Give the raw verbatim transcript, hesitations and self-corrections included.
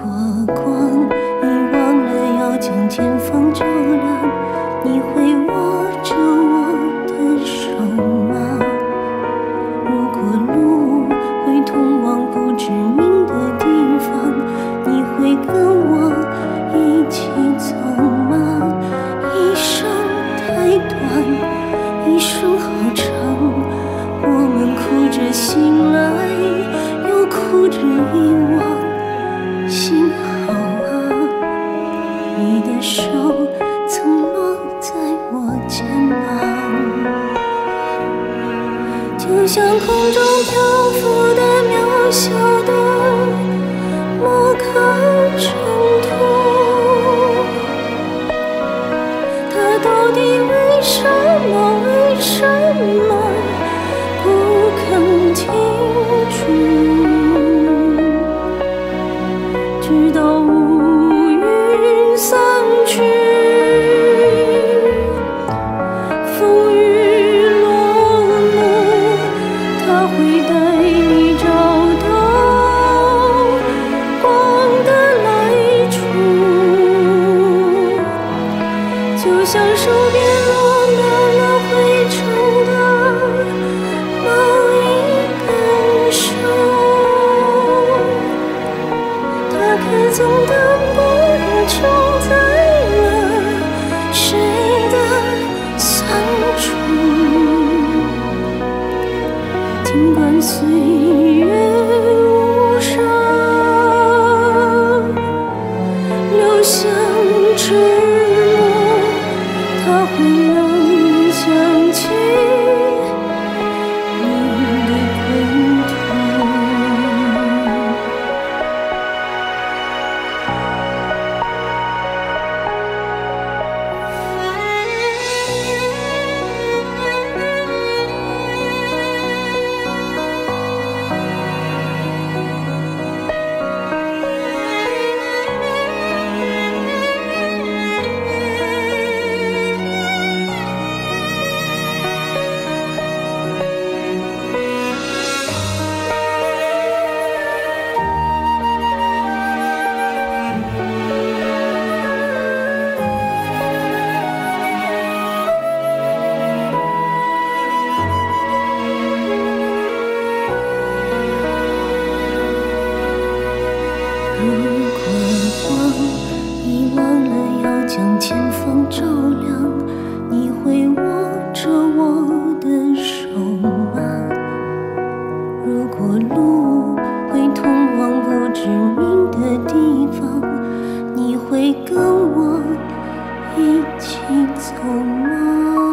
光，遗忘了要将前方照亮。你会握着我的手吗？如果路会通往不知名的地方，你会跟我一起走吗？一生太短，一生好长，我们哭着醒来，又哭着遗忘。幸好啊，你的手曾落在我肩膀，就像空中漂浮的渺小的某颗尘土，它到底为什么为什么不肯停住？直到乌云散去，风雨落幕，它会带你找到光的来处，就像手边落满了灰尘的某一根手，它可曾等不承载了谁的酸楚？尽管岁月无声，留下沉默，它会让你想起你的归途。如果光遗忘了要将前方照亮，你会握着我的手吗？如果路会通往不知名的地方，你会跟我一起走吗？